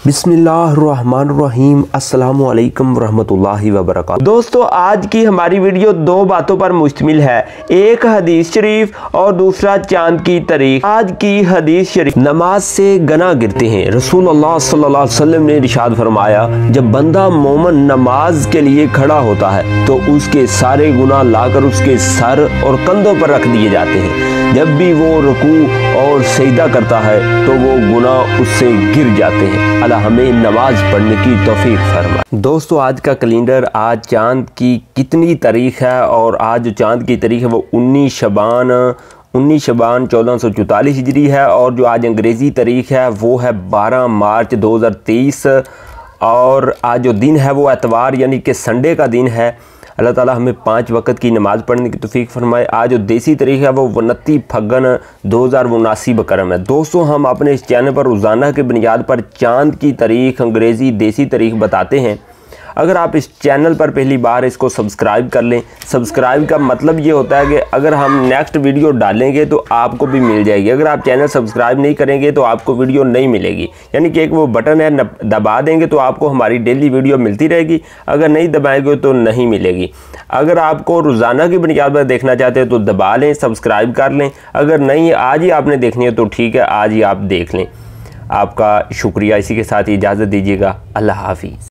बिस्मिल्लाहिर्रहमानिर्रहीम अस्सलामु अलैकुम रहमतुल्लाहि व बरकातुहू। दोस्तों, आज की हमारी वीडियो दो बातों पर मुश्तमिल है, एक हदीस शरीफ और दूसरा चांद की तारीख। आज की हदीस शरीफ, नमाज से गना गिरते हैं। रसूलुल्लाह सल्लल्लाहु अलैहि वसल्लम ने इरशाद फरमाया, जब बंदा मोमन नमाज के लिए खड़ा होता है तो उसके सारे गुनाह लाकर उसके सर और कंधों पर रख दिए जाते हैं। जब भी वो रुकू और सजदा करता है तो वो गुनाह उससे गिर जाते हैं। अल्लाह हमें नमाज पढ़ने की तौफीक फरमाए। दोस्तों, आज का कैलेंडर, आज चांद की कितनी तारीख है, और आज जो चांद की तारीख है वो 19 शबान 1444 हिजरी है, और जो आज अंग्रेज़ी तारीख है वो है 12 मार्च 2023, और आज जो दिन है वो एतवार यानी कि संडे का दिन है। अल्लाह ताला हमें 5 वक्त की नमाज़ पढ़ने की तौफीक फरमाए। आज जो देसी तारीख है वो 29 फग्गन 2079 बकरम है। दोस्तों, हम अपने इस चैनल पर रोज़ाना की बुनियाद पर चांद की तारीख, अंग्रेज़ी देसी तारीख बताते हैं। अगर आप इस चैनल पर पहली बार इसको सब्सक्राइब कर लें। सब्सक्राइब का मतलब ये होता है कि अगर हम नेक्स्ट वीडियो डालेंगे तो आपको भी मिल जाएगी। अगर आप चैनल सब्सक्राइब नहीं करेंगे तो आपको वीडियो नहीं मिलेगी, यानी कि एक वो बटन है, दबा देंगे तो आपको हमारी डेली वीडियो मिलती रहेगी, अगर नहीं दबाएंगे तो नहीं मिलेगी। अगर आपको रोज़ाना की बुनियाद पर देखना चाहते हैं तो दबा लें, सब्सक्राइब कर लें। अगर नहीं आज ही आपने देखनी है तो ठीक है, आज ही आप देख लें। आपका शुक्रिया। इसी के साथ इजाज़त दीजिएगा। अल्लाह हाफिज़।